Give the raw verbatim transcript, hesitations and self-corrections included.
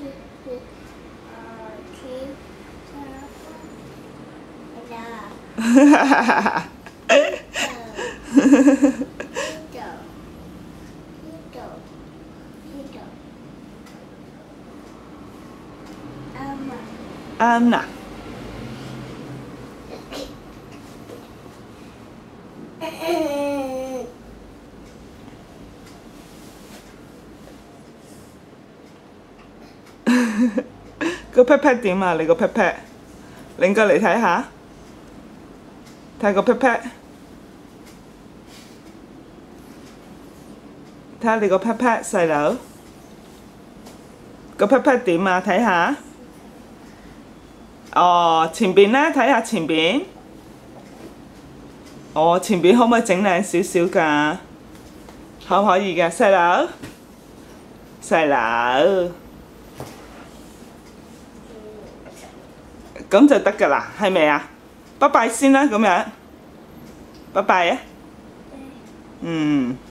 哈哈哈哈！啱啦。個 pat pat 點啊？你個 pat pat，擰過嚟睇下，睇個 pat pat，睇下你個 pat pat 細佬，個 pat pat 點啊？睇下。哦，前邊咧，睇下前邊。哦，前邊可唔可以整靚少少㗎？可唔可以嘅，細佬？細佬。咁就得㗎啦，係咪啊？拜拜先啦，咁樣。拜拜啊。嗯。